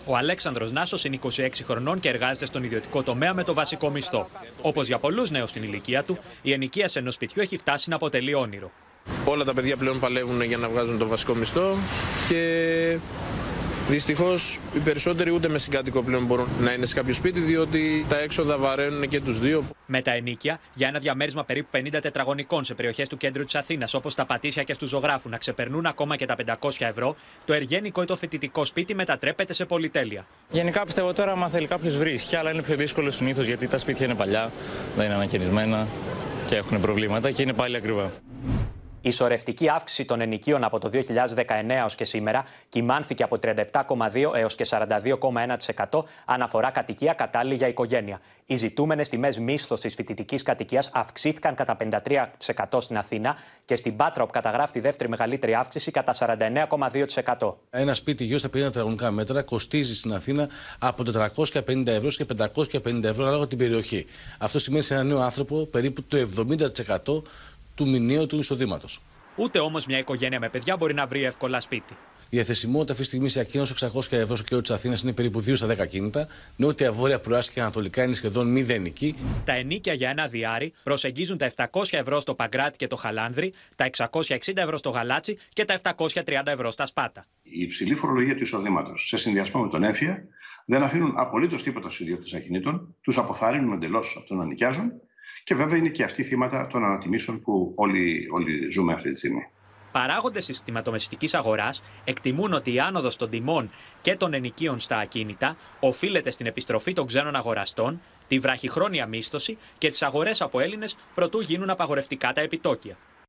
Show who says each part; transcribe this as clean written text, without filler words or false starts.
Speaker 1: Ο Αλέξανδρος Νάσος είναι 26 χρονών και εργάζεται στον ιδιωτικό τομέα με το βασικό μισθό. Όπως για πολλούς νέους στην ηλικία του, η ενοικίαση ενός σπιτιού έχει φτάσει να αποτελεί όνειρο.
Speaker 2: Όλα τα παιδιά πλέον παλεύουν για να βγάζουν το βασικό μισθό και δυστυχώς οι περισσότεροι ούτε με συγκάτοικο πλέον μπορούν να είναι σε κάποιο σπίτι, διότι τα έξοδα βαραίνουν και τους δύο.
Speaker 1: Με τα ενοίκια, για ένα διαμέρισμα περίπου 50 τετραγωνικών σε περιοχές του κέντρου της Αθήνας, όπως τα Πατήσια και στου Ζωγράφου, να ξεπερνούν ακόμα και τα 500 ευρώ, το εργένικο ή το φοιτητικό σπίτι μετατρέπεται σε πολυτέλεια.
Speaker 3: Γενικά πιστεύω τώρα, άμα θέλει κάποιος βρίσκει, αλλά είναι πιο δύσκολο συνήθως γιατί τα σπίτια είναι παλιά, δεν είναι ανακαινισμένα και έχουν προβλήματα και είναι πάλι ακριβά.
Speaker 1: Η σωρευτική αύξηση των ενοικίων από το 2019 ως και σήμερα κυμάνθηκε από 37,2% έως και 42,1% αναφορά κατοικία κατάλληλη για οικογένεια. Οι ζητούμενες τιμές μίσθος της φοιτητικής κατοικίας αυξήθηκαν κατά 53% στην Αθήνα και στην Πάτρα, όπου καταγράφει τη δεύτερη μεγαλύτερη αύξηση, κατά 49,2%.
Speaker 4: Ένα σπίτι γύρω στα 50 τετραγωνικά μέτρα κοστίζει στην Αθήνα από 450 ευρώ και 550 ευρώ ανάλογα την περιοχή. Αυτό σημαίνει σε έναν νέο άνθρωπο περίπου το 70% του μηνιαίου του εισοδήματος.
Speaker 1: Ούτε όμως μια οικογένεια με παιδιά μπορεί να βρει εύκολα σπίτι.
Speaker 4: Η διαθεσιμότητα αυτή τη στιγμή σε ακίνητο 600 ευρώ στο κέντρο της Αθήνας είναι περίπου 2 στα 10 κίνητα. Νότια, βόρεια, προάστια και ανατολικά είναι σχεδόν μηδενική.
Speaker 1: Τα ενοίκια για ένα διάρρη προσεγγίζουν τα 700 ευρώ στο Παγκράτη και το Χαλάνδρη, τα 660 ευρώ στο Γαλάτσι και τα 730 ευρώ στα Σπάτα.
Speaker 5: Η υψηλή φορολογία του εισοδήματος σε συνδυασμό με τον έμφυα δεν αφήνουν απολύτως τίποτα στους ιδιοκτήτες ακινήτων, τους αποθαρρύνουν εντελώς από το να νοικιάζουν. Και βέβαια είναι και αυτοί θύματα των ανατιμήσεων που όλοι ζούμε αυτή τη στιγμή.
Speaker 1: Παράγοντες της κτηματομεσητικής αγοράς εκτιμούν ότι η άνοδος των τιμών και των ενοικίων στα ακίνητα οφείλεται στην επιστροφή των ξένων αγοραστών, τη βραχυχρόνια μίσθωση και τις αγορές από Έλληνες προτού γίνουν απαγορευτικά τα επιτόκια.